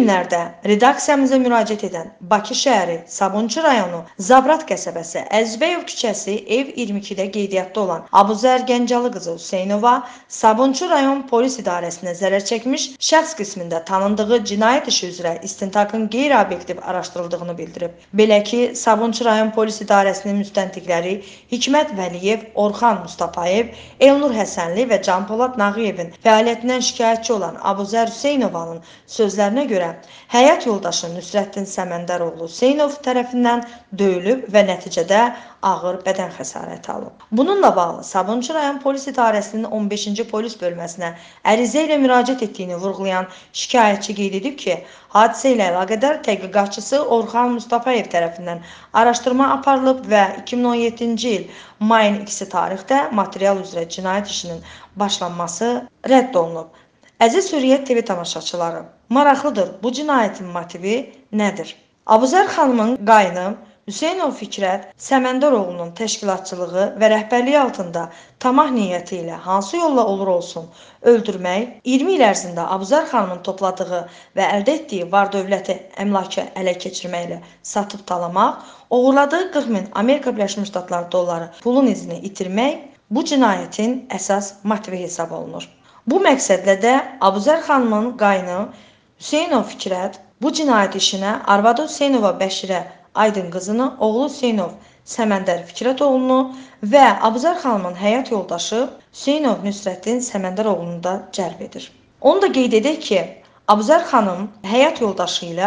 günlərdə redaksiyamıza müraciət edən Bakı şəhəri, Sabunçu rayonu, Zabrat qəsəbəsi, Əzbəyov küçəsi, ev 22-də qeydiyyatda olan Abuzər Gəncalı qızı Hüseynova Sabunçu rayon polis idarəsinə zərər çəkmiş şəxs qismində tanındığı cinayət işi üzrə istintaqın qeyri-obyektiv araşdırıldığını bildirib. Belə ki, Sabunçu rayon polis idarəsinin müstəntiqləri Hikmət Vəliyev, Orxan Mustafayev, Elnur Həsənli və Can Polad Nağıyevin fəaliyyətindən şikayətçi olan Abuzər Hüseynovanın sözlərinə görə həyat yoldaşı Nüsrəddin Səməndəroğlu Hüseynov tərəfindən döyülüb və nəticədə ağır bədən xəsarəti alıb. Bununla bağlı Sabunçu rayon polis idarəsinin 15-ci polis bölməsinə ərizə ilə müraciət etdiyini vurğulayan şikayətçi qeyd edib ki, hadisə ilə əlaqədar təhqiqatçısı Orxan Mustafayev tərəfindən araşdırma aparılıb və 2017-ci il mayın 2 tarixdə material üzrə cinayət işinin başlanması rədd olunub. Əziz Hürriyyət TV tamaşaçıları, maraqlıdır, bu cinayətin motivi nədir? Abuzər xanımın qaynı Hüseynov Fikrət Səməndəroğlunun təşkilatçılığı və rəhbərliyi altında tamah niyyəti ilə hansı yolla olur olsun öldürmək, 20 il ərzində Abuzər xanımın topladığı və əldə etdiyi var-dövləti əmlakı ələ keçirməklə satıb talamaq, oğurladığı 40.000 Amerika Birləşmiş Ştatları dolları pulun izini itirmək bu cinayətin əsas motivi hesab olunur. Bu məqsədlə də Abuzər xanımın qaynı Hüseynov Fikrət bu cinayət işinə arvadı Hüseynova Bəşirə Aydın qızını, oğlu Hüseynov Səməndər Fikrətoğlunu və Abuzər xanımın həyat yoldaşı Hüseynov Nüsrəddin Səməndəroğlunu da cəlb edir. Onu da qeyd edək ki, Abuzər xanım həyat yoldaşı ilə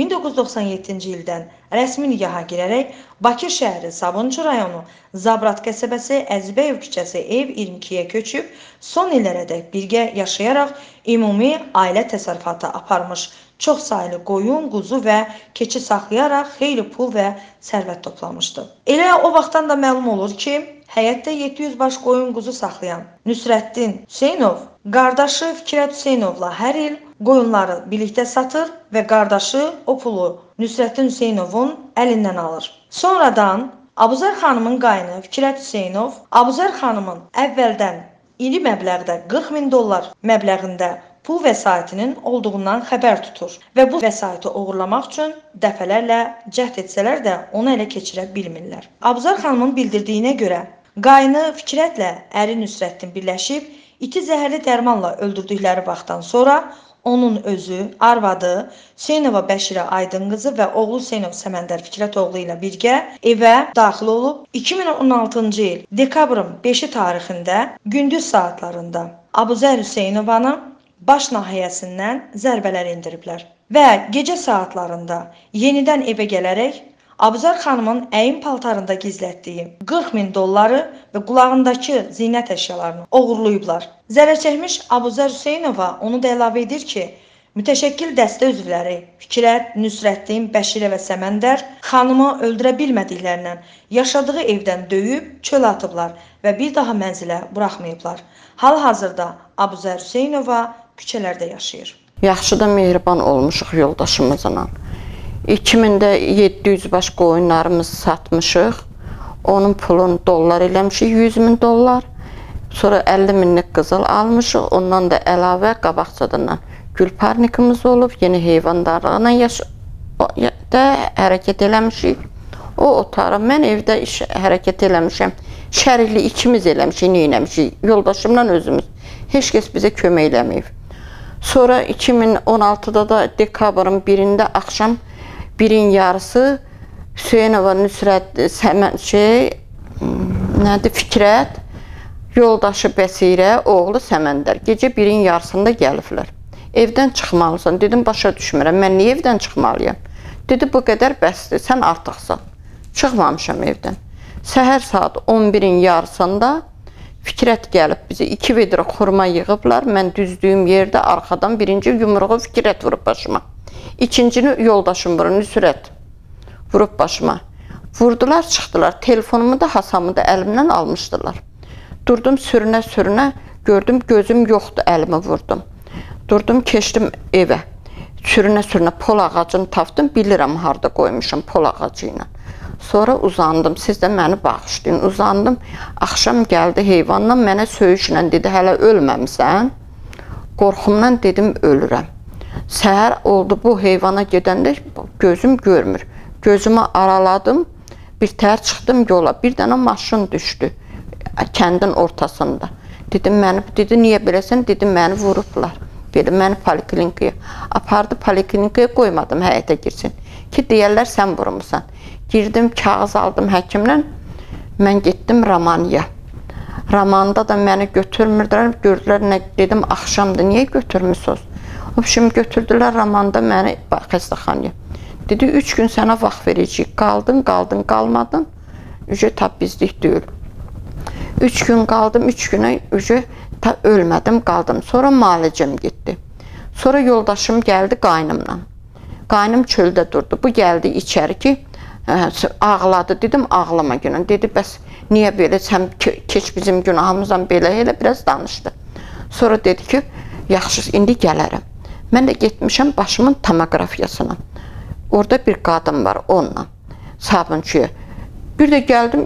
1997-ci ildən rəsmi nigaha girərək Bakı şəhəri, Sabunçu rayonu, Zabrat qəsəbəsi, Əzbəyov küçəsi, ev 22-yə köçüb, son illərədək birgə yaşayaraq ümumi ailə təsərrüfatı aparmış, çox saylı qoyun, quzu və keçi saxlayaraq xeyli pul və sərvət toplamışdı. Elə o vaxtdan da məlum olur ki, həyətdə 700 baş qoyun, quzu saxlayan Nüsrəddin Hüseynov qardaşı Fikrət Hüseynovla hər il qoyunları birlikdə satır və qardaşı o pulu Nüsrəddin Hüseynovun əlindən alır. Sonradan Abuzər xanımın qaynı Fikrət Hüseynov Abuzər xanımın əvvəldən iri məbləğdə 40.000 dollar məbləğində pul vəsaitinin olduğundan xəbər tutur və bu vəsaiti oğurlamaq üçün dəfələrlə cəhd etsələr də onu ələ keçirə bilmirlər. Abuzər xanımın bildirdiyinə görə qaynı Fikrətlə əri Nüsrəddin birləşib iti zəhərli dərmanla öldürdükləri vaxtdan sonra onun özü, arvadı Hüseynova Bəşirə Aydın qızı və oğlu Hüseynov Səməndər Fikrətoğlu ilə birgə evə daxil olub 2016-cı il dekabrın 5-i tarixində gündüz saatlarında Abuzər Hüseynovanı baş nahiyəsindən zərbələr indiriblər və gecə saatlarında yenidən evə gələrək Abuzər xanımın əyin paltarında gizlətdiyi 40.000 dolları və qulağındakı zinət əşyalarını oğurlayıblar. Zərər çəkmiş Abuzər Hüseynova onu da əlavə edir ki, mütəşəkkil dəstə üzvləri Fikrət, Nüsrəddin, Bəşirə və Səməndər xanımı öldürə bilmədiklərindən yaşadığı evdən döyüb çölə atıblar və bir daha mənzilə buraxmayıblar. Hal-hazırda Abuzər Hüseynova küçələrdə yaşayır. Yaxşı da mehriban olmuşuq yoldaşımızla. 2000-də 700 baş qoyunlarımızı satmışıq. Onun pulunu dollar eləmişik, 100.000 dollar. Sonra 50.000'lik qızıl almışıq. Ondan da əlavə qabaqcadan gülparnikimiz olub. Yeni heyvandarlığına hərəkət eləmişik. O otarı, mən evdə hərəkət eləmişəm. Şərikli ikimiz eləmişik, neyləmişik. Yoldaşımla özümüz. Heç kəs bizə kömək eləməyib. Sonra 2016-da da dekabrın 1-də axşam 1-in yarısı Hüseynova Nüsrət Fikrət, yoldaşı Bəsirə, oğlu Səməndər. Gecə 1-in yarısında gəliblər. Evdən çıxmalısan. Dedim, başa düşmürəm, mən niyə evdən çıxmalıyam? Dedi, bu qədər bəsdir, sən artıqsan. Çıxmamışam evdən. Səhər saat 11-in yarısında Fikrət gəlib bizi 2 vedrə xurma yığıblar. Mən düzdüyüm yerdə arxadan birinci yumruğu Fikrət vurub başıma. İkincini yoldaşım vurur, Nüsrət vurub başıma. Vurdular, çıxdılar. Telefonumu da, Hasamı da əlimdən almışdılar. Durdum sürünə-sürünə, gördüm gözüm yoxdur, əlimi vurdum. Durdum, keçdim evə. Sürünə-sürünə pol ağacını tapdım, bilirəm harada qoymuşam pol ağacı ilə. Sonra uzandım, siz də məni bağışlayın. Uzandım, axşam gəldi heyvanla, mənə söyüşlə dedi, hələ ölməmisən. Qorxumdan dedim, ölürəm. Səhər oldu, bu heyvana gedəndə gözüm görmür. Gözümü araladım, bir tər çıxdım yola. Bir dənə maşın düşdü kəndin ortasında. Dedim, dedi, niyə beləsən? Dedim, məni vurublar. Belə, məni poliklinikaya apardı, poliklinikaya qoymadım həyətə girsin. Ki, deyərlər, sən vurmuşsan. Girdim, kağız aldım həkimlə, mən getdim Ramaniya. Ramanda da məni götürmürdülər, gördülər, nə dedim, axşamdır, niyə götürmürsünüz? Şimdi götürdülər Ramanda məni xəstəxanaya. Dedi, 3 gün sənə vaxt verəcəyik, qaldın, qalmadın, tab bizlik deyil. 3 gün qaldım, 3 günə ölmədim, qaldım. Sonra müalicəm getdi. Sonra yoldaşım gəldi qaynımla. Qaynım çöldə durdu. Bu gəldi içəri ki, ağladı. Dedim, ağlama günün. Dedi, bəs niyə belə, sən keç bizim günahımızdan belə, elə biraz danışdı. Sonra dedi ki, yaxşı, indi gələrəm. Mən də getmişəm başımın tomoqrafiyasına. Orada bir qadın var, onunla, sabunçuya. Bir də gəldim,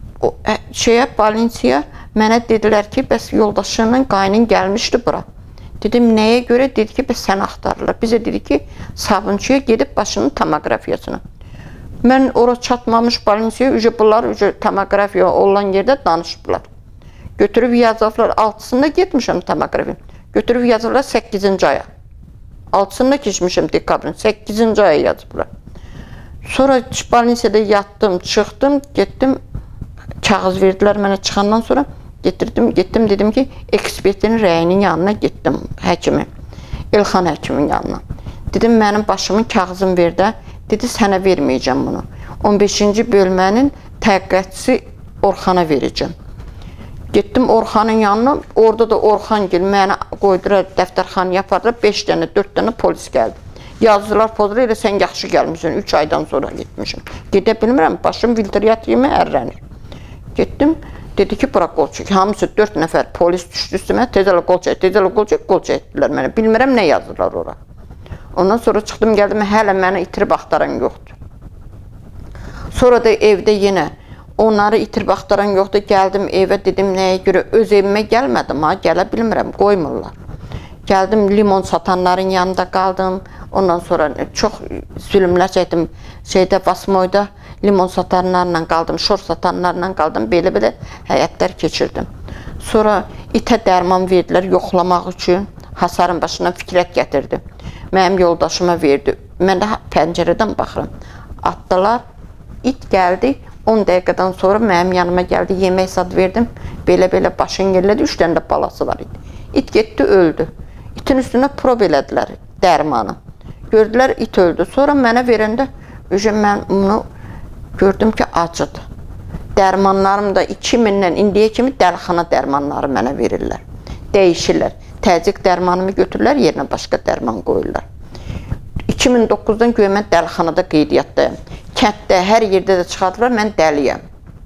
Balinsiya, mənə dedilər ki, bəs yoldaşının qaynın gəlmişdi bura. Dedim, nəyə görə? Dedi ki, bəs sən axtarırlar. Bizə dedi ki, sabunçuya gedib başının tomoqrafiyasına. Mən ora çatmamış Balinsiya, bunlar tomoqrafiya olan yerdə danışıblar. Götürüb yazıblar, 6-sında getmişəm tomoqrafiya. Götürüb yazıblar 8-ci aya. 6-sında keçmişəm dekabrın, 8-ci aya yazıblar. Sonra Balinsiyada yatdım, çıxdım, getdim. Kağız verdilər mənə çıxandan sonra getdim, dedim ki, ekspertin rəyinin yanına getdim, həkimi, İlxan həkimin yanına. Dedim, mənim başımın kağızını ver də, dedi, sənə verməyəcəm bunu. 15-ci bölmənin təhqiqatçısı Orxana verəcəm. Getdim Orxanın yanına, orada da Orxangil mənə qoydular, dəftərxanı yapardılar, 5 dənə, 4 dənə polis gəldi. Yazdılar pozra, elə sən yaxşı gəlmişsin, 3 aydan sonra getmişim. Gedə bilmirəm, başım filtriyat yemi ərrənir. Getdim, dedi ki, bura qol çək. Hamısı 4 nəfər polis düşdü üstümə, tezələ qol çək, qol çəkdilər mənə. Bilmirəm, nə yazdılar ora. Ondan sonra çıxdım, gəldim, hələ mənə itirib axtaran yoxdur. Sonra da evdə yenə, onları itirib axtaran yoxdur, gəldim evə, dedim, nəyə görə, öz evimə gəlmədim, gələ bilmirəm, qoymurlar. Gəldim, limon satanların yanında qaldım, ondan sonra çox zülümlər çəkdim, Vasmoyda limon satanlarla qaldım, şor satanlarla qaldım, belə-belə həyətlər keçirdim. Sonra itə dərman verdilər yoxlamaq üçün, hasarın başına Fikrət gətirdi. Mənim yoldaşıma verdi, mən də pəncərədən baxıram. Atdılar, it gəldi, 10 dəqiqədən sonra mənim yanıma gəldi, yemək sad verdim, belə-belə başın yerlədi, 3 dənə də balası var idi. İt getdi, öldü. İtin üstünə prob elədilər dərmanı. Gördülər, it öldü. Sonra mənə verəndə, mən bunu gördüm ki, acıdır. Dərmanlarım da 2000-dən indiyə kimi dəlxana dərmanları mənə verirlər. Dəyişirlər. Təzyiq dərmanımı götürürlər, yerinə başqa dərman qoyurlar. 2009-dan göyə mən dəlxanada qeydiyyatdayım. Kənddə, hər yerdə də çıxardılar, mən dəliyəm.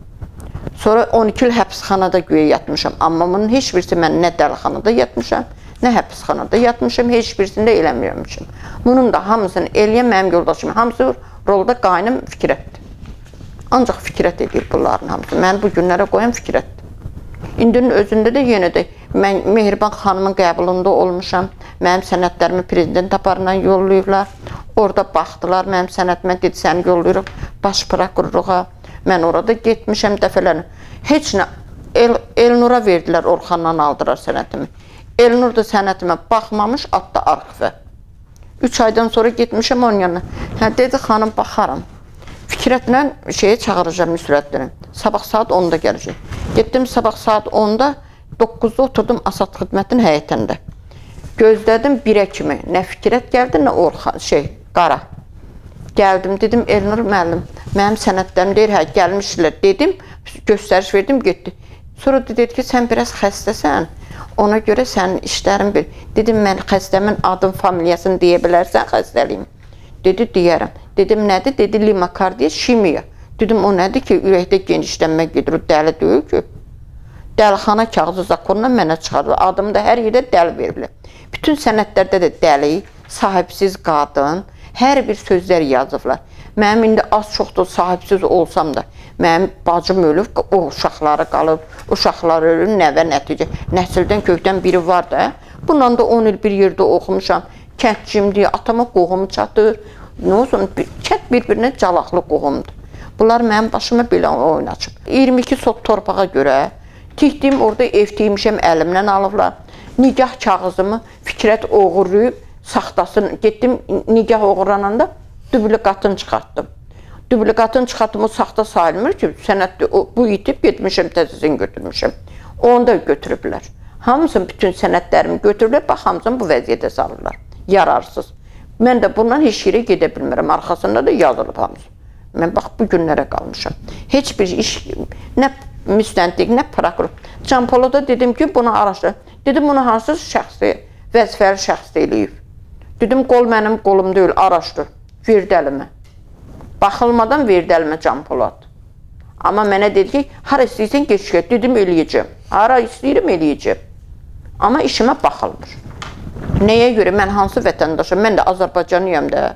Sonra 12 il həbsxanada göyə yatmışam. Amma bunun heç birisi mən nə dəlxanada yatmışam, nə həbsxanada yatmışam, heç birisini də eləmirəmişim. Bunun da hamısını eləyən mənim yoldaşım, hamısı rolda qaynım Fikrətdir. Ancaq Fikrət edir bunların hamısı. Mən bu günlərə qoyan Fikrətdir. İndinin özündə də yenə də mən Mehriban xanımın qəbulunda olmuşam. Mənim sənədlərimi prezident aparına yollayırlar. Orada baxdılar mənim sənədimə, dedi səni yollayırıq baş prokurorluğa. Mən orada getmişəm dəfələrini. Heç nə, Elnura verdilər, Orxandan aldılar sənədimi. Elnur da sənədimə baxmamış, atdı arxivə. 3 aydan sonra getmişəm onun yanına. Dedi, xanım, baxaram. Fikrətlə çağıracağım Nüsrətləri. Sabah saat 10-da gələcək. Getdim sabah saat 10-da, 9-da oturdum Asad xidmətin həyətində. Gözlədim 1-ə kimi. Nə Fikrət gəldi, nə Orxan, Qara. Gəldim, dedim, Elnur müəllim, mənim sənədlərim deyir, gəlmişlər, dedim, göstəriş verdim, getdi. Sonra dedi ki, sən biraz xəstəsən, ona görə sənin işlərin bil. Dedim, mən xəstəmin adım, familiyasını deyə bilərsən xəstəliyim. Dedi, deyərəm. Dedim, nədir? Dedi, limakardiya, şimiya. Dedim, o nədir ki, ürəkdə genişlənmə gedir, o dəli deyil ki. Dəlxana kağızı zakonla mənə çıxardı. Adımı da hər yerdə dəli verilir. Bütün sənədlərdə də dəli, sahibsiz qadın, hər bir sözlər yazıblar. Mənim indi az-çoxdur sahibsiz olsam da, mənim bacım ölüb, o uşaqları qalıb, uşaqlar ölür, nəvə nəticə. Nəsildən kökdən biri var da. Bundan da 10 il bir yerdə oxumuşam. kəndcimdir, atama qohum çatır. Nə olsun, kənd bir-birinə calaqlı qohumdur. Bunlar mənim başıma belə oynaçıb. 22 sot torpağa görə tikdim, orada ev tikmişəm, əlimdən alıblar. Nigah kağızımı Fikrət oğurlayıb, saxtasını getdim, nigah oğurlananda dublikatını çıxartdım. Dublikatını çıxartdım, o saxta sayılmır ki, sənəddə bu itib getmişəm, təzəsini götürmüşəm. Onu da götürüblər. Hamısını, bütün sənədlərimi götürürlər, bax, hamısını bu vəziyyətə salırlar. Yararsız. Mən də bundan heç yerə gedə bilmirəm, arxasında da yazılıb hamısı. Mən bax, bu günlərə qalmışam. Heç bir iş, nə müstəntiq, nə prokuror. Can Poloda dedim ki, bunu araşdır. Dedim, bunu hansı şəxsi, vəzifəli şəxs eləyib. Dedim, qol mənim qolum deyil, araşdır, verdi əlimə. Baxılmadan verdi əlimə Can Polad. Amma mənə dedi ki, hara istəyirsən geçkət, dedim, eləyəcəm. Hara istəyirəm, eləyəcəm. Amma işimə baxılmır. Nəyə görə, mən hansı vətəndaşım, mən də Azərbaycanlıyam da.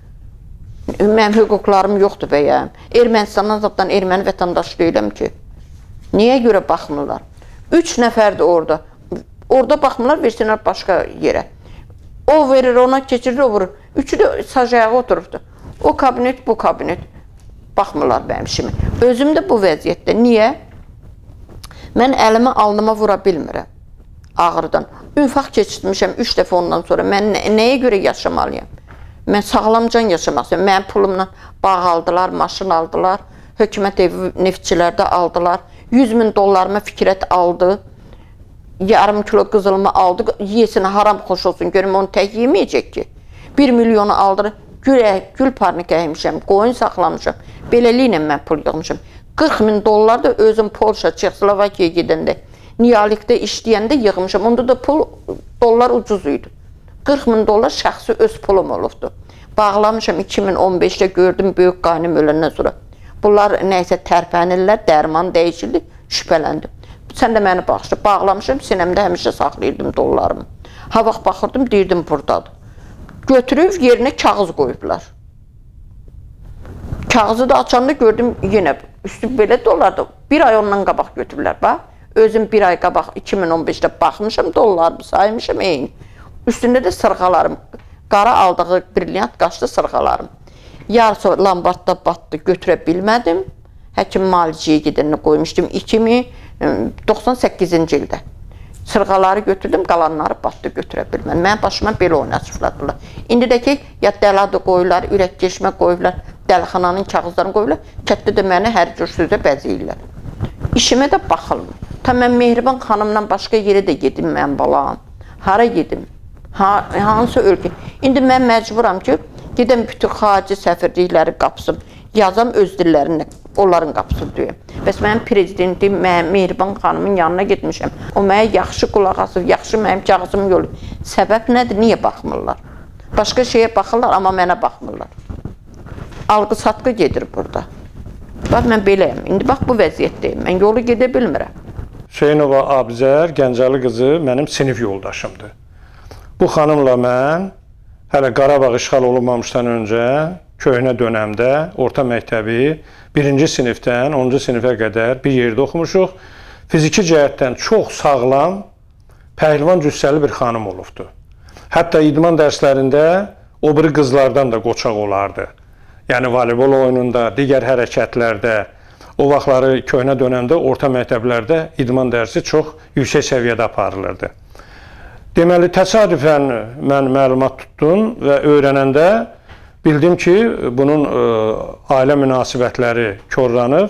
Mənim hüquqlarım yoxdur bəyəm. Ermənistandan zaten erməni vətəndaşı deyiləm ki. Niyə görə baxmırlar? 3 nəfərdir orada. Orada baxmırlar, versinlər başqa yerə. O verir, ona keçirir, o vurur. Üçü də sacayağı oturubdur. O kabinet, bu kabinet. Baxmırlar mənim işimi. Özüm də bu vəziyyətdə. Niyə? Mən əlimi alnıma vura bilmirəm. Ağrıdan. Ünfaq keçirmişəm 3 dəfə ondan sonra. Mən nəyə görə yaşamalıyam? Mən sağlamcan yaşamaq istəyirəm. Mənim pulumla bağ aldılar, maşın aldılar. Hökumət evi neftçilərdə aldılar. 100 min dollarımı Fikrət aldı. Yarım kilo qızılımı aldı. Yesin, haram xoş olsun. Görüm, onu tək yeməyəcək ki. 1 milyonu aldı. Gül parnik əymişəm, qoyun saxlamışam. Beləliklə mən pul yığmışam. 40 min dollar da özüm Polşa, Çexoslovakiyaya gedəndə, Niyalikdə işləyəndə yığmışam. Onda da dollar ucuz idi. 40 min dollar şəxsi öz pulum olubdu. Bağlamışam 2015-də gördüm böyük qaynım öləndən sonra. Bunlar nəysə tərpənirlər, dərman dəyişildi, şübhələndim. Sən də məni bağışla, bağlamışam, sinəmdə həmişə saxlayırdım dollarımı. Ha vaxt baxırdım, deyirdim buradadır. Götürüb yerinə kağız qoyublar. Kağızı da açanda gördüm yenə üstü belə dollardı. Bir ay ondan qabaq götürürlər, bax. Özüm bir ay qabaq 2015-də baxmışam, dollarımı saymışam, eyni. Üstündə də sırğalarım, qara aldığı brilyant qaşlı sırğalarım. Yarısı lambardda batdı, götürə bilmədim. Həkim müalicəyə gedəndə qoymuşdum 2098-ci ildə. Sırğaları götürdüm, qalanları batdı, götürə bilmədim. Mənim başıma belə oynaçıfladılar. İndi də ki, ya dəladı qoyurlar, ürək geçmə qoyurlar, dəlixananın kağızlarını qoyurlar, kətdə də məni hər cür sözə bəziyirlər. İşimə də baxılmır. Ta mən Mehriban xanımla başqa yerə də gedim mən balam. Hara gedim? Hansı ölkə? İndi mən məcburam ki, gedəm bütün xarici səfirlikləri qapsım, yazam öz dillərini, onların qapısını döyəm. Bəs mənim prezidentim, Mehriban xanımın yanına getmişəm. O mənə yaxşı qulaq asır, yaxşı mənim kağızımı yollayır. Səbəb nədir? Niyə baxmırlar? Başqa şeyə baxırlar, amma mənə baxmırlar. Alqı-satqı gedir burada. Bax, mən beləyəm. İndi bax, bu vəziyyətdəyim. Mən yolu gedə bilmirəm. Hüseynova Abzər, Gəncəli qızı mənim sinif yoldaşımdır. Bu xanımla mən hələ Qarabağ işğal olunmamışdan öncə köhnə dönəmdə orta məktəbi 1-ci sinifdən 10-cu sinifə qədər bir yerdə oxumuşuq. Fiziki cəhətdən çox sağlam, pəhlivan cüssəli bir xanım olubdu. Hətta idman dərslərində o biri qızlardan da qoçaq olardı. Yəni voleybol oyununda, digər hərəkətlərdə, o vaxtları köhnə dönəmdə orta məktəblərdə idman dərsi çox yüksək səviyyədə aparılırdı. Deməli, təsadüfən mən məlumat tutdum və öyrənəndə bildim ki, bunun ailə münasibətləri korlanıb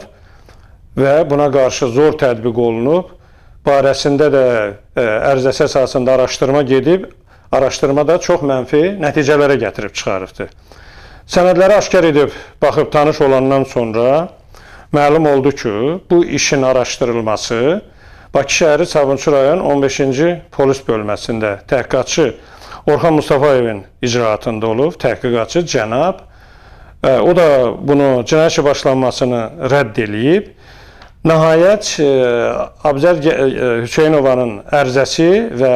və buna qarşı zor tətbiq olunub. Barəsində də ərizəsi əsasında araşdırma gedib, araşdırma da çox mənfi nəticələrə gətirib çıxarıbdır. Sənədləri aşkar edib, baxıb tanış olandan sonra məlum oldu ki, bu işin araşdırılması Bakı şəhəri Sabunçu rayon 15-ci polis bölməsində təhqiqatçı Orxan Mustafayevin icraatında olub, təhqiqatçı cənab. O da bunu cinayət işi başlanmasını rədd eləyib. Nəhayət, Abzər Hüseynovanın ərizəsi və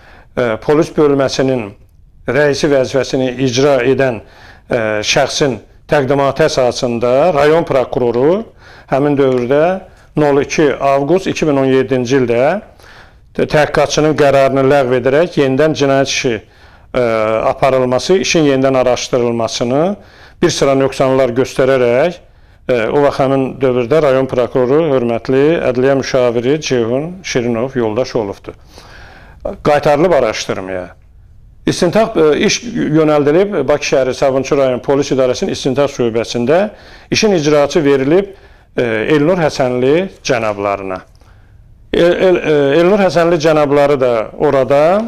polis bölməsinin rəisi vəzifəsini icra edən şəxsin təqdimatı əsasında rayon prokuroru həmin dövrdə 02 avqust 2017-ci ildə təhqiqatçının qərarını ləğv edərək yenidən cinayət işi aparılması, işin yenidən araşdırılmasını bir sıra nöqsanlar göstərərək o vaxt həmin dövrdə rayon prokuroru hörmətli ədliyyə müşaviri Ceyhun Şirinov yoldaş olubdur. Qaytarılıb araşdırmaya. İstintaq iş yönəldilib Bakı şəhəri Sabunçu rayon polis idarəsinin istintaq şöbəsində işin icraçı verilib Elnur Həsənli cənablarına. Elnur Həsənli cənabları da orada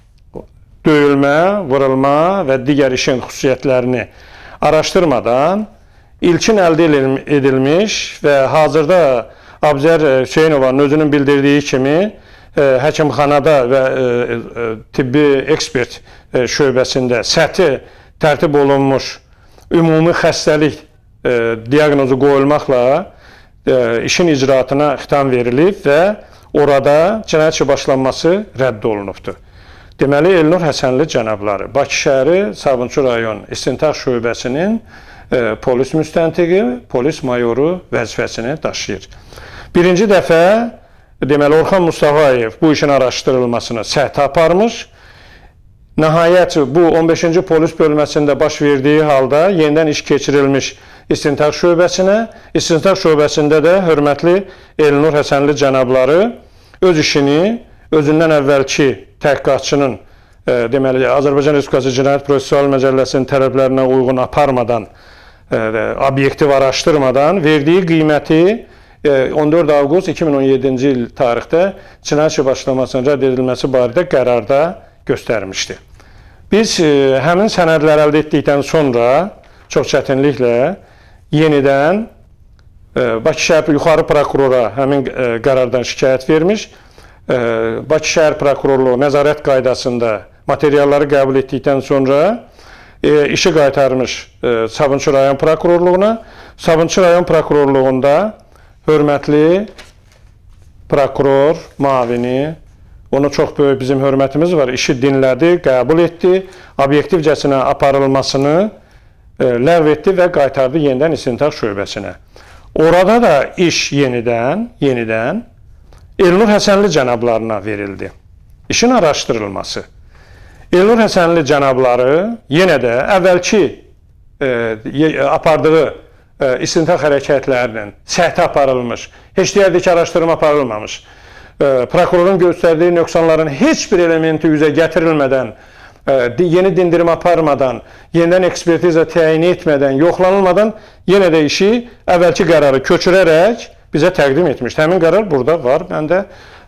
döyülmə, vurulma və digər işin xüsusiyyətlərini araşdırmadan ilkin əldə edilmiş və hazırda Abzər Hüseynovanın özünün bildirdiyi kimi həkimxanada və tibbi ekspert şöbəsində səthi tərtib olunmuş ümumi xəstəlik diaqnozu qoyulmaqla işin icraatına xitam verilib və orada cinayət işi başlanması rədd olunubdur. Deməli, Elnur Həsənli cənabları Bakı şəhəri Sabunçu rayon istintaq şöbəsinin polis müstəntiqi, polis mayoru vəzifəsini daşıyır. Birinci dəfə, deməli, Orxan Mustafayev bu işin araşdırılmasını səhhə aparmış. Nəhayət, bu 15-ci polis bölməsində baş verdiyi halda yenidən iş keçirilmiş istintaq şöbəsinə, istintaq şöbəsində də hörmətli Elnur Həsənli cənabları öz işini özündən əvvəlki təhqiqatçının, deməli, Azərbaycan Respublikası Cinayət Prosessual Məcəlləsinin tələblərinə uyğun aparmadan, obyektiv araşdırmadan verdiyi qiyməti 14 avqust 2017-ci il tarixdə cinayət işi başlamasının rədd edilməsi barədə qərarda göstərmişdi. Biz həmin sənədləri əldə etdikdən sonra çox çətinliklə yenidən Bakı şəhər yuxarı prokurora həmin qərardan şikayət vermiş. Bakı şəhər prokurorluğu nəzarət qaydasında materialları qəbul etdikdən sonra işi qaytarmış Sabunçu rayon prokurorluğuna. Sabunçu rayon prokurorluğunda hörmətli prokuror, mavini, ona çox böyük bizim hörmətimiz var, işi dinlədi, qəbul etdi, obyektivcəsinə aparılmasını ləğv etdi və qaytardı yenidən istintaq şöbəsinə. Orada da iş yenidən Elnur Həsənli cənablarına verildi. İşin araşdırılması. Elnur Həsənli cənabları yenə də əvvəlki apardığı istintaq hərəkətlərinin səhhə aparılmış, heç deyərdik ki, araşdırma aparılmamış, prokurorun göstərdiyi nöqsanların heç bir elementi üzə gətirilmədən, yeni dindirim aparmadan, yenidən ekspertiza təyin etmədən, yoxlanılmadan yenə də işi əvvəlki qərarı köçürərək bizə təqdim etmişdir. Həmin qərar burada var. Mən də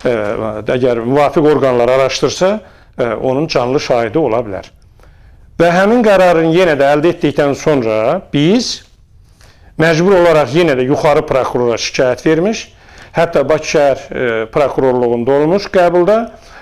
əgər müvafiq orqanlar araşdırsa, onun canlı şahidi ola bilər. Və həmin qərarın yenə də əldə etdikdən sonra biz məcbur olaraq yenə də yuxarı prokurora şikayət vermiş. Hətta Bakı şəhər prokurorluğunda olmuş qəbulda.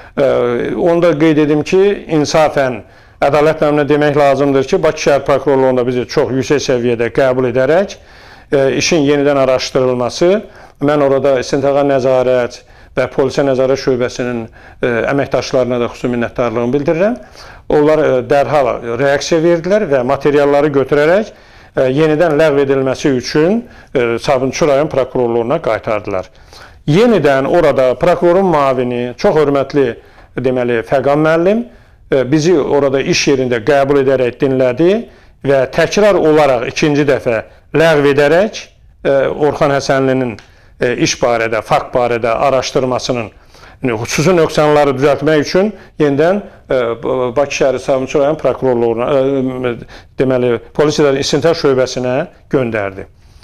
Onu da qeyd edim ki, insafən, ədalət naminə demək lazımdır ki, Bakı şəhər prokurorluğunda bizi çox yüksək səviyyədə qəbul edərək işin yenidən araşdırılması, mən orada istintaqa nəzarət və polisə nəzarət şöbəsinin əməkdaşlarına da xüsusi minnətdarlığımı bildirirəm. Onlar dərhal reaksiya verdilər və materialları götürərək yenidən ləğv edilməsi üçün Sabunçu rayon prokurorluğuna qaytardılar. Yenidən orada prokurorun mavini, çox hörmətli deməli Fəqan müəllim bizi orada iş yerində qəbul edərək dinlədi və təkrar olaraq ikinci dəfə ləğv edərək Orxan Həsənlinin iş barədə, fakt barədə araşdırmasının xüsusi nöqsanları düzəltmək üçün yenidən Bakı şəhəri Sabunçu rayon prokurorluğuna, deməli polis idarəsinin istintaq şöbəsinə göndərdi.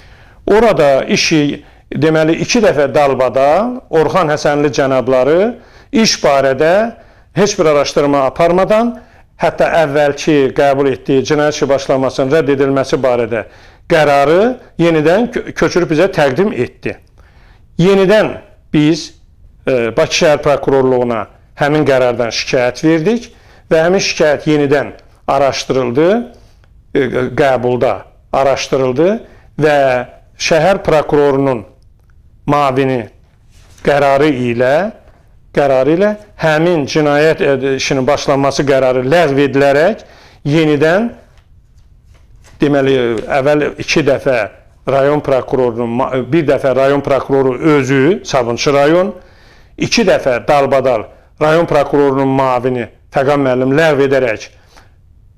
Orada işi deməli 2 dəfə dalbadal Orxan Həsənli cənabları iş barədə heç bir araşdırma aparmadan, hətta əvvəlki qəbul etdiyi cinayət işi başlamasının rədd edilməsi barədə qərarı yenidən köçürüb bizə təqdim etdi. Yenidən biz Bakı şəhər prokurorluğuna həmin qərardan şikayət verdik və həmin şikayət yenidən araşdırıldı, qəbulda araşdırıldı və şəhər prokurorunun mavini qərarı ilə həmin cinayət işinin başlanması qərarı ləğv edilərək yenidən deməli əvvəl 2 dəfə rayon prokurorunun, bir dəfə rayon prokuroru özü Sabunçu rayon, 2 dəfə dalbadal rayon prokurorunun mavini Fəqan müəllim ləğv edərək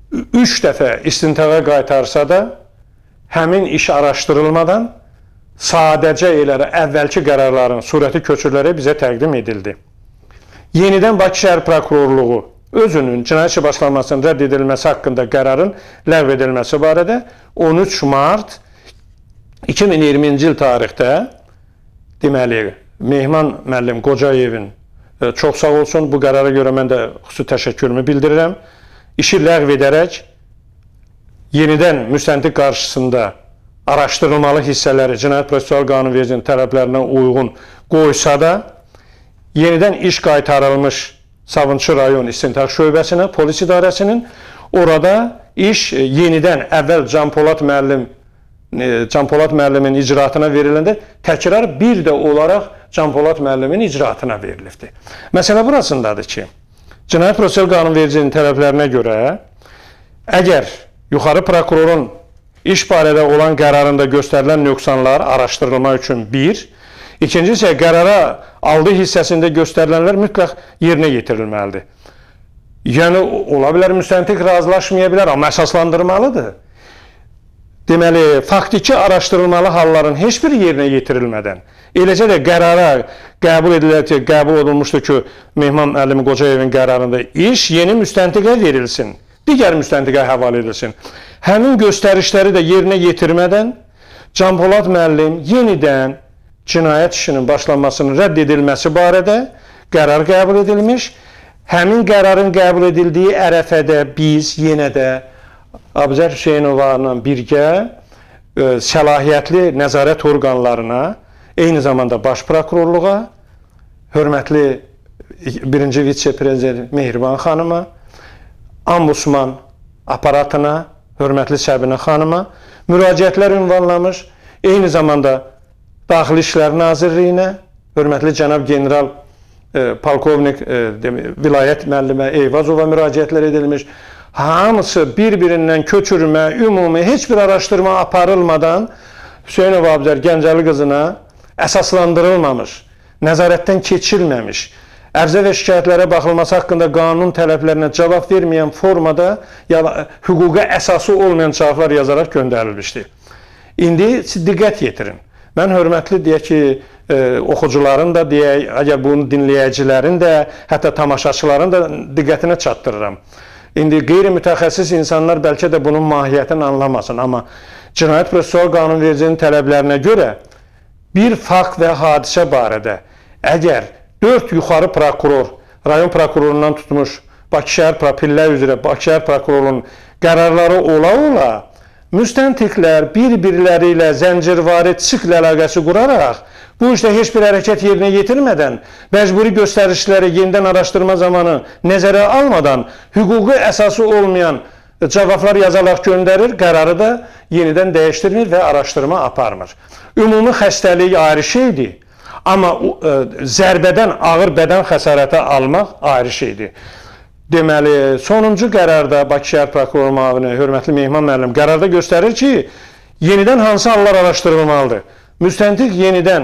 3 dəfə istintaqa qaytarsa da, həmin iş araşdırılmadan sadəcə elə əvvəlki qərarların surəti köçürülərək bizə təqdim edildi. Yenidən Bakı şəhər prokurorluğu özünün cinayət işi başlanmasının rədd edilməsi haqqında qərarın ləğv edilməsi barədə 13 mart 2020-ci il tarixdə, deməli, Mehman müəllim Qocayevin çox sağ olsun, bu qərara görə mən də xüsusi təşəkkürümü bildirirəm. İşi ləğv edərək yenidən müstəntiq qarşısında araşdırılmalı hissələri Cinayət Prosessual Qanunvericiliyin tələblərinə uyğun qoysa da, yenidən iş qaytarılmış Sabunçu rayon İstintaq şöbəsinə, polis idarəsinin, orada iş yenidən əvvəl Can Polad müəllimin icraatına veriləndə təkrar bir də olaraq Can Polad müəllimin icraatına verilibdir. Məsələ burasındadır ki, Cinayət Prosessual Qanunvericiliyin tələblərinə görə əgər yuxarı prokurorun iş barədə olan qərarında göstərilən nöqsanlar araşdırılma üçün bir, ikinci isə qərara aldığı hissəsində göstərilənlər mütləq yerinə yetirilməlidir. Yəni, ola bilər müstəntiq razılaşmaya bilər, amma əsaslandırmalıdır. Deməli, faktiki araşdırılmalı halların heç biri yerinə yetirilmədən, eləcə də qərara qəbul olunmuşdur ki, Mehman müəllim Qocayevin qərarında iş yeni müstəntiqə verilsin, digər müstəntiqə həvalə edilsin. Həmin göstərişləri də yerinə yetirmədən Can Polad müəllim yenidən cinayət işinin başlanmasının rədd edilməsi barədə qərar qəbul edilmiş. Həmin qərarın qəbul edildiyi ərəfədə biz yenə də Abuzər Hüseynovanla birgə səlahiyyətli nəzarət orqanlarına, eyni zamanda baş prokurorluğa, hörmətli 1-ci vitse-prezident Mehriban xanıma, Ombudsman aparatına, hörmətli Səbinə xanıma müraciətlər ünvanlamış, eyni zamanda Daxili İşlər Nazirliyinə, hörmətli cənab general polkovnik vilayət müəllimə Eyvazova müraciətlər edilmiş. Hamısı bir-birindən köçürmə, ümumi heç bir araşdırma aparılmadan Hüseynov Abuzər Gəncəli qızına əsaslandırılmamış, nəzarətdən keçilməmiş, ərizə və şikayətlərə baxılması haqqında qanun tələblərinə cavab verməyən formada hüquqa əsası olmayan cavablar yazaraq göndərilmişdir. İndi diqqət yetirin. Mən hörmətli deyək ki, oxucuların da deyək, əgər bunu dinləyicilərin də, hətta tamaşaçıların da diqqətinə çatdırıram. İndi qeyri-mütəxəssis insanlar bəlkə də bunun mahiyyətini anlamasın, amma Cinayət Prosessual Qanunvericiliyin tələblərinə görə bir fakt və hadisə barədə əgər 4 yuxarı prokuror, rayon prokurorundan tutmuş Bakı şəhər pillə üzrə Bakı şəhər prokurorunun qərarları ola-ola müstəntiqlər bir-birləri ilə zəncirvari sikl əlaqəsi quraraq bu işdə heç bir hərəkət yerinə yetirmədən, məcburi göstərişləri yenidən araşdırma zamanı nəzərə almadan, hüquqi əsası olmayan cavablar yazaraq göndərir, qərarı da yenidən dəyişdirmir və araşdırma aparmır. Ümumi xəstəlik ayrı şeydir, amma zərbədən ağır bədən xəsarəti almaq ayrı şeydir. Deməli, sonuncu qərarda Bakı şəhər prokuror müavini, hörmətli Mehman müəllim qərarda göstərir ki, yenidən hansı hallar araşdırılmalıdır? Müstəntiq yenidən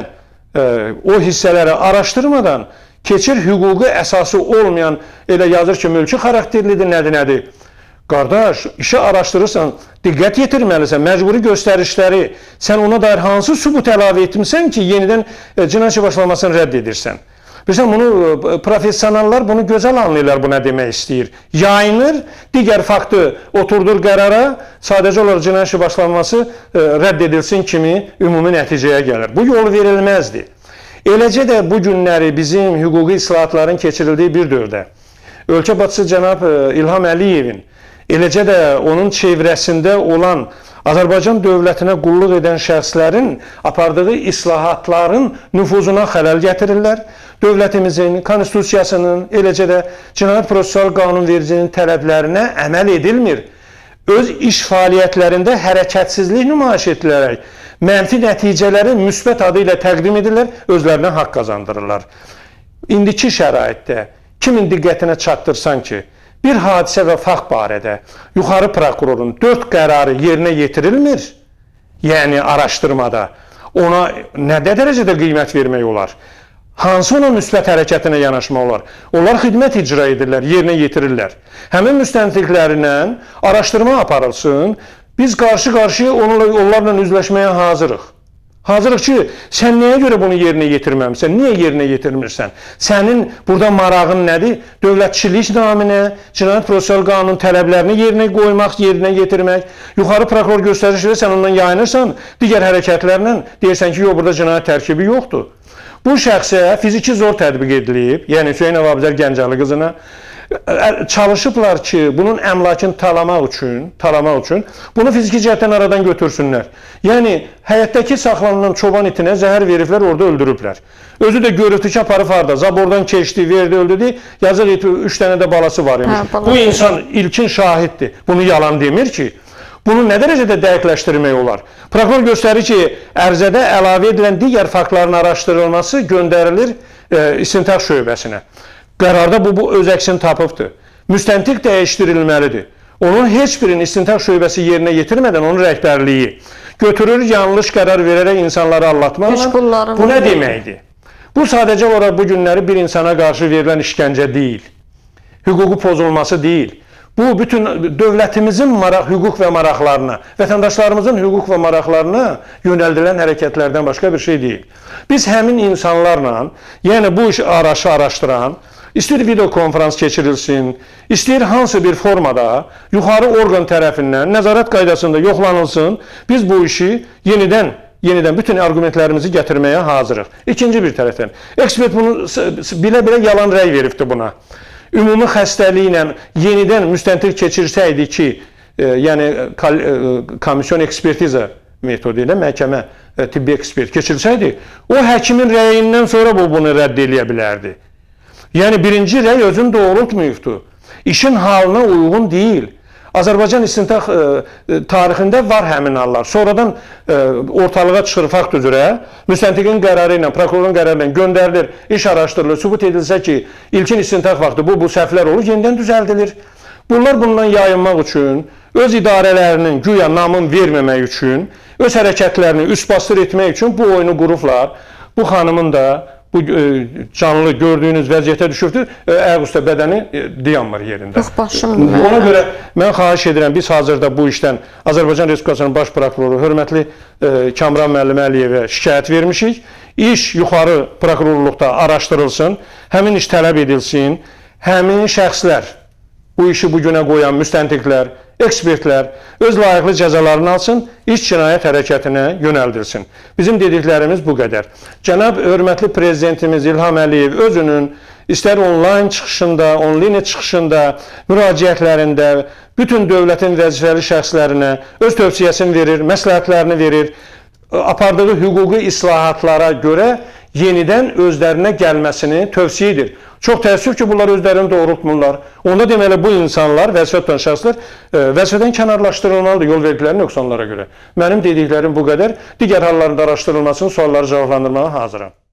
o hissələri araşdırmadan keçir hüquqi əsası olmayan, elə yazır ki, mülki xarakterlidir, nədir? Qardaş, işi araşdırırsan, diqqət yetirməlisən, məcburi göstərişləri, sən ona dair hansı sübut əlavə etmirsən ki, yenidən cinayət işi başlamasını rədd edirsən? Bilirsən, bunu professionallar bunu gözəl anlayırlar, bu nə demək istəyir. Yayınır, digər faktı oturdur qərara, sadəcə olaraq cinayət işi başlanması rədd edilsin kimi ümumi nəticəyə gəlir. Bu yol verilməzdir. Eləcə də bu günləri bizim hüquqi islahatların keçirildiyi bir dövrdə ölkə başçısı cənab İlham Əliyevin, eləcə də onun çevrəsində olan Azərbaycan dövlətinə qulluq edən şəxslərin apardığı islahatların nüfuzuna xələl gətirirlər. Dövlətimizin, konstitusiyasının, eləcə də Cinayət Prosessual Qanunvericiliyin tələblərinə əməl edilmir. Öz iş fəaliyyətlərində hərəkətsizlik nümayiş edilərək, mənfi nəticələri müsbət adı ilə təqdim edirlər, özlərinə haqq qazandırırlar. İndiki şəraitdə kimin diqqətinə çatdırsan ki, bir hadisə və fakt barədə yuxarı prokurorun 4 qərarı yerinə yetirilmir, yəni araşdırmada, ona nə dərəcədə qiymət vermək olar? hansı ona müsbət hərəkətinə yanaşmaq olar? Onlar xidmət icra edirlər, yerinə yetirirlər. Həmin müstəntiqlərinə araşdırma aparılsın, biz qarşı-qarşıya onlarla üzləşməyə hazırıq. Hazırıq ki, sən nəyə görə bunu yerinə yetirməmsən? Niyə yerinə yetirmirsən? Sənin burada marağın nədir? Dövlətçilik naminə, Cinayət Prosessual Qanunun tələblərini yerinə qoymaq, yerinə yetirmək. Yuxarı prokuror göstəriş verir, sən ondan yayınırsan, digər hərəkətlərlə deyirsən ki, yox, burada cinayət tərkibi yoxdur. Bu şəxsə fiziki zor tətbiq edilib, yəni Hüseynov Abuzər Gəncəli qızına çalışıblar ki, bunun əmlakını talamaq üçün bunu fiziki cəhətdən aradan götürsünlər. Yəni, həyətdəki saxlanılan çoban itinə zəhər veriblər, orada öldürüblər. Özü də görübdü ki, aparıb harda, zabordan keçdi, verdi, öldürdü, yazıq iti, 3 dənə də balası var imiş. Bu insan ilkin şahiddir, bunu yalan demir ki. Bunu nə dərəcədə dəqiqləşdirmək olar? Prokuror göstərir ki, ərizədə əlavə edilən digər faktların araşdırılması göndərilir istintaq şöbəsinə. Qərarda bu öz əksini tapıbdır. Müstəntiq dəyişdirilməlidir. Onun heç birinin istintaq şöbəsi yerinə yetirmədən onun rəhbərliyi götürür, yanlış qərar verərək insanları allatmaqla. Bu nə deməkdir? Bu sadəcə olaraq bu günləri bir insana qarşı verilən işgəncə deyil. Hüququ pozulması deyil. Bu, bütün dövlətimizin hüquq və maraqlarına, vətəndaşlarımızın hüquq və maraqlarına yönəldilən hərəkətlərdən başqa bir şey deyil. Biz həmin insanlarla, yəni bu iş araşdıran, istəyir videokonferans keçirilsin, istəyir hansı bir formada yuxarı orqan tərəfindən nəzarət qaydasında yoxlanılsın, biz bu işi yenidən bütün argumentlərimizi gətirməyə hazırıq. İkinci bir tərəfdən, ekspert bunu bilə-bilə yalan rəy veribdir buna. Ümumi xəstəliklə yenidən müstəntiq keçirsəydi ki, yəni komisyon ekspertiza metodu ilə məhkəmə tibbi ekspert keçirsəydi, o həkimin rəyindən sonra bunu rədd eləyə bilərdi. Yəni, birinci rəy özünü doğrultmuyubdur. İşin halına uyğun deyil. Azərbaycan istintaq tarixində var həmin hallar. Sonradan ortalığa çıxır fakt üzrə, müstəntiqin qərarı ilə, prokurorun qərarı ilə göndərilir, iş araşdırılır, sübut edilsə ki, ilkin istintaq vaxtı bu səhvlər olur, yenidən düzəldilir. Bunlar bundan yayınmaq üçün, öz idarələrinin güya namın verməmək üçün, öz hərəkətlərini üstbastır etmək üçün bu oyunu qurublar. Bu xanımın da bu canlı gördüyünüz vəziyyətə düşübdür, ayaq üstə bədəni dayanmır yerində. Yox, başım. Ona görə mən xahiş edirəm, biz hazırda bu işdən Azərbaycan Respublikasının baş prokuroru hörmətli Kamran müəllim Əliyevə şikayət vermişik. İş yuxarı prokurorluqda araşdırılsın, həmin iş tələb edilsin, həmin şəxslər, bu işi bu günə qoyan müstəntiqlər, ekspertlər öz layiqli cəzalarını alsın, iş cinayət hərəkətinə yönəldilsin. Bizim dediklərimiz bu qədər. Cənab hörmətli prezidentimiz İlham Əliyev özünün istər onlayn çıxışında, onlinə çıxışında, müraciətlərində bütün dövlətin vəzifəli şəxslərinə öz tövsiyəsini verir, məsləhətlərini verir, apardığı hüquqi islahatlara görə yenidən özlərinə gəlməsini tövsiyə edir. Çox təəssüf ki, bunlar özlərini doğrultmurlar. Onda deməli, bu insanlar, vəzifə tutan şəxslər vəzifədən kənarlaşdırılmalıdır yol verdikləri nöqsanlara görə. Mənim dediklərim bu qədər. Digər hallarında araşdırılmasını, sualları cavablandırmağa hazıram.